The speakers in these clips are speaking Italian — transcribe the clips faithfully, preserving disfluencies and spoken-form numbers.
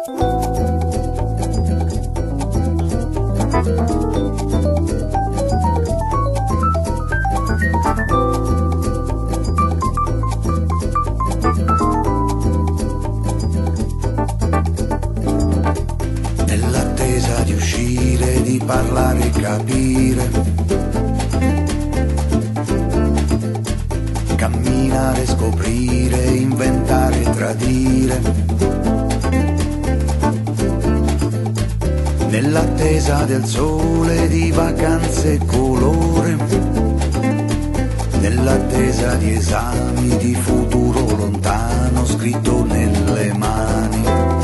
Nell'attesa di uscire, di parlare e capire, camminare, scoprire, inventare, tradire. Nell'attesa del sole, di vacanze e colore, nell'attesa di esami, di futuro lontano scritto nelle mani,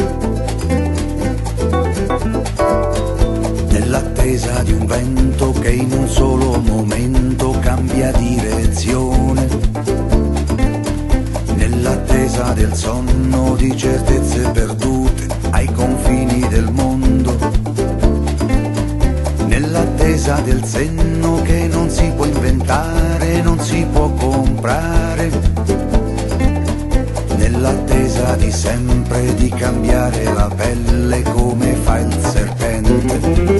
nell'attesa di un vento che in un solo momento cambia direzione, nell'attesa del sonno, di certezze perdute ai confini del mondo, nell'attesa del senno che non si può inventare, non si può comprare, nell'attesa di sempre di cambiare la pelle come fa il serpente,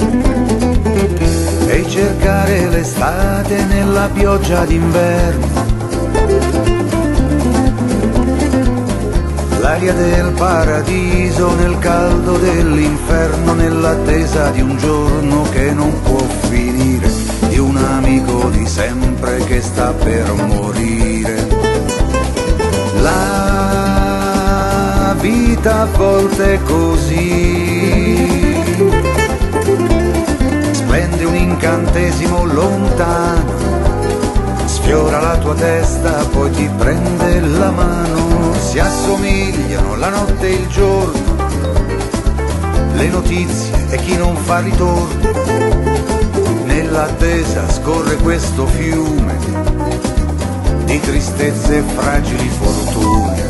e cercare l'estate nella pioggia d'inverno, l'aria del paradiso nel caldo dell'inferno, nell'attesa di un giorno che non può finire, di un amico di sempre che sta per morire. La vita a volte è così, splende un incantesimo lontano, sfiora la tua testa, poi ti prende la mano, si assomigliano la notte e il giorno, le notizie e chi non fa ritorno, nell'attesa scorre questo fiume di tristezze e fragili fortune.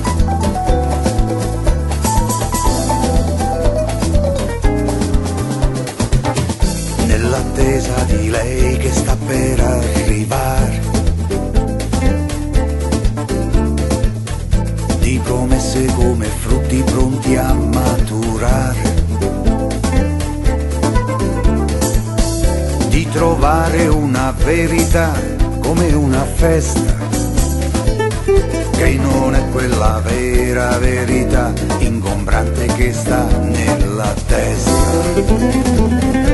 Nell'attesa di lei che sta per arrivare, di promesse come frutti pronti a maturare, di trovare una verità come una festa, che non è quella vera verità ingombrante che sta nella testa.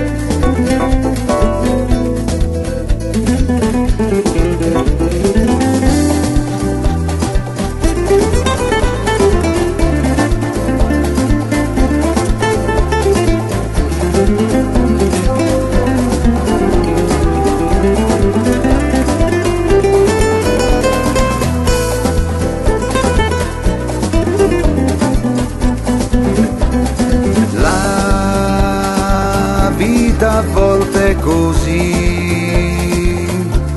A volte è così,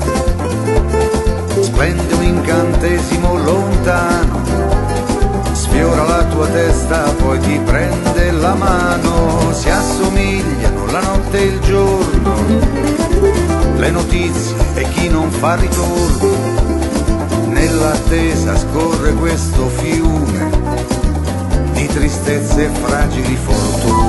splende un incantesimo lontano, sfiora la tua testa, poi ti prende la mano, si assomigliano la notte e il giorno, le notizie e chi non fa ritorno, nell'attesa scorre questo fiume di tristezze e fragili fortune.